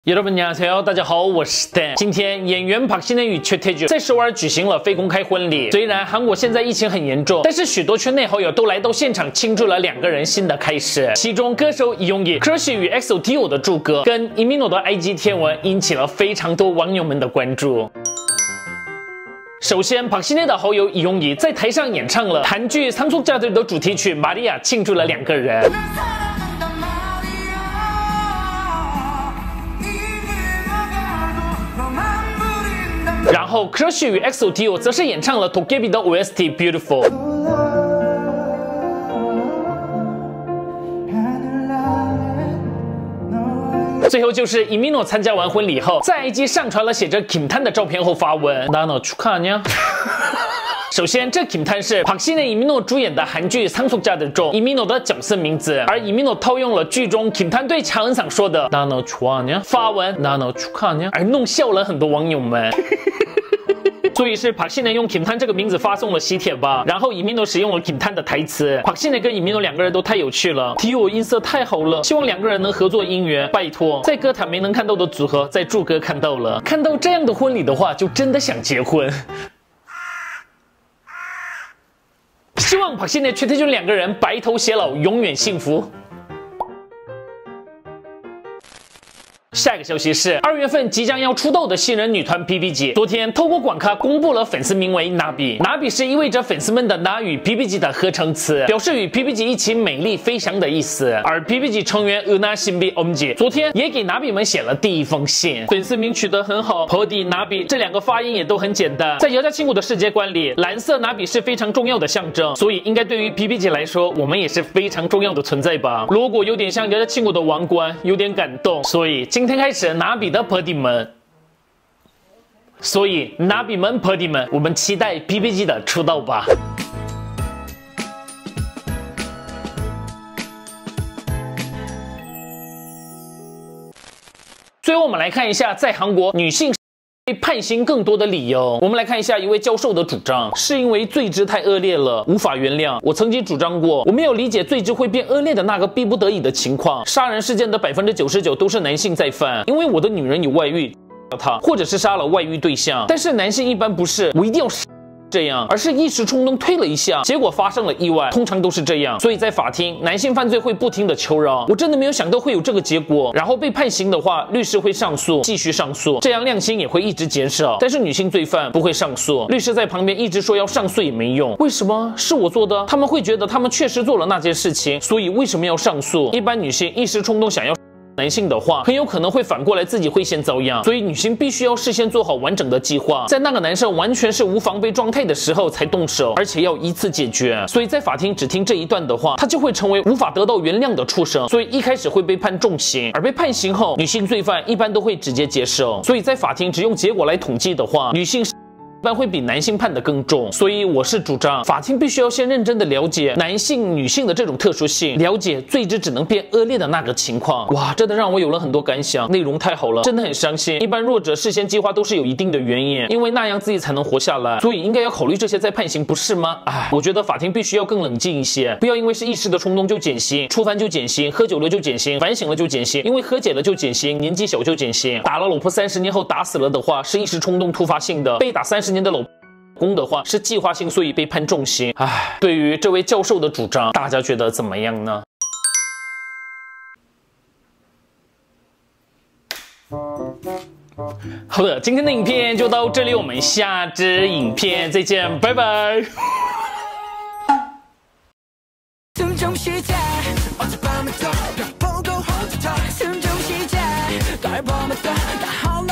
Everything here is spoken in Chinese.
여러분 안녕하세요，大家好，我是 Dan。今天演员朴信惠与최태주在首尔举行了非公开婚礼。虽然韩国现在疫情很严重，但是许多圈内好友都来到现场庆祝了两个人新的开始。其中歌手이 용기 Crush与 EXO-T.O 的祝歌跟이민호的 IG 贴文引起了非常多网友们的关注。 首先，朴信惠的好友이 용기在台上演唱了韩剧《상속자들》的主题曲《Maria》，庆祝了两个人。 然后 Crush 与 EXO-T.O 则是演唱了 도깨비的 OST Beautiful。 最后就是이민호参加完婚礼后，在 IG 上传了写着 김탄的照片后发文，나 너 축하하냐？ 首先，这 김탄是朴信惠、이민호主演的韩剧《상속자들》中 이민호的角色名字，而이민호套用了剧中 김탄对强恩桑说的나 너 좋아하냐？ 发文나 너 축하하냐？ 而弄笑了很多网友们。所以是朴信惠用 김탄 这个名字发送了喜帖吧，然后이민호使用了 김탄 的台词。朴信惠跟이민호两个人都太有趣了 ，T.O 音色太好了，希望两个人能合作姻缘，拜托，在歌坛没能看到的组合，在祝歌看到了，看到这样的婚礼的话，就真的想结婚。 希望朴信惠、최 태준两个人白头偕老，永远幸福。 下一个消息是，2月份即将要出道的新人女团 BBG， 昨天透过广咖公布了粉丝名为 나비。나비 是意味着粉丝们的나与 BBG 的合成词，表示与 BBG 一起美丽飞翔的意思。而 BBG 成员은하、신비、엄지昨天也给 나비 们写了第一封信，粉丝名取得很好 ，Pody、나비 这两个发音也都很简单。在姚家亲谷的世界观里，蓝色 나비 是非常重要的象征，所以应该对于 BBG 来说，我们也是非常重要的存在吧。logo 有点像姚家亲谷的王冠，有点感动，所以今天开始나비的 Pody 们，所以나비们 Pody 们，我们期待 BBG 的出道吧。最后我们来看一下，在韩国女性 被判刑更多的理由，我们来看一下一位教授的主张，是因为罪之太恶劣了，无法原谅。我曾经主张过，我没有理解罪之会变恶劣的那个逼不得已的情况。杀人事件的99%都是男性在犯，因为我的女人有外遇，他或者是杀了外遇对象，但是男性一般不是，我一定要杀 这样，而是一时冲动推了一下，结果发生了意外，通常都是这样。所以在法庭，男性犯罪会不停的求饶，我真的没有想到会有这个结果。然后被判刑的话，律师会上诉，继续上诉，这样量刑也会一直减少。但是女性罪犯不会上诉，律师在旁边一直说要上诉也没用。为什么？是我做的？他们会觉得他们确实做了那件事情，所以为什么要上诉？一般女性一时冲动想要 男性的话，很有可能会反过来自己会先遭殃，所以女性必须要事先做好完整的计划，在那个男生完全是无防备状态的时候才动手，而且要一次解决。所以在法庭只听这一段的话，他就会成为无法得到原谅的畜生，所以一开始会被判重刑，而被判刑后，女性罪犯一般都会直接接受。所以在法庭只用结果来统计的话，女性 一般会比男性判得更重，所以我是主张法庭必须要先认真的了解男性、女性的这种特殊性，了解罪之只能变恶劣的那个情况。哇，真的让我有了很多感想，内容太好了，真的很伤心。一般弱者事先计划都是有一定的原因，因为那样自己才能活下来，所以应该要考虑这些再判刑，不是吗？哎，我觉得法庭必须要更冷静一些，不要因为是一时的冲动就减刑，触犯就减刑，喝酒了就减刑，反省了就减刑，因为和解了就减刑，年纪小就减刑，打了老婆30年后打死了的话是一时冲动突发性的，被打30年的老公的话是计划性，所以被判重刑。唉，对于这位教授的主张，大家觉得怎么样呢？好的，今天的影片就到这里，我们下支影片再见，拜拜。 숨 좀 쉬자 어젯밤에 또 벽 보고 혼자 숨 좀 쉬자 널 보면 또 나 홀로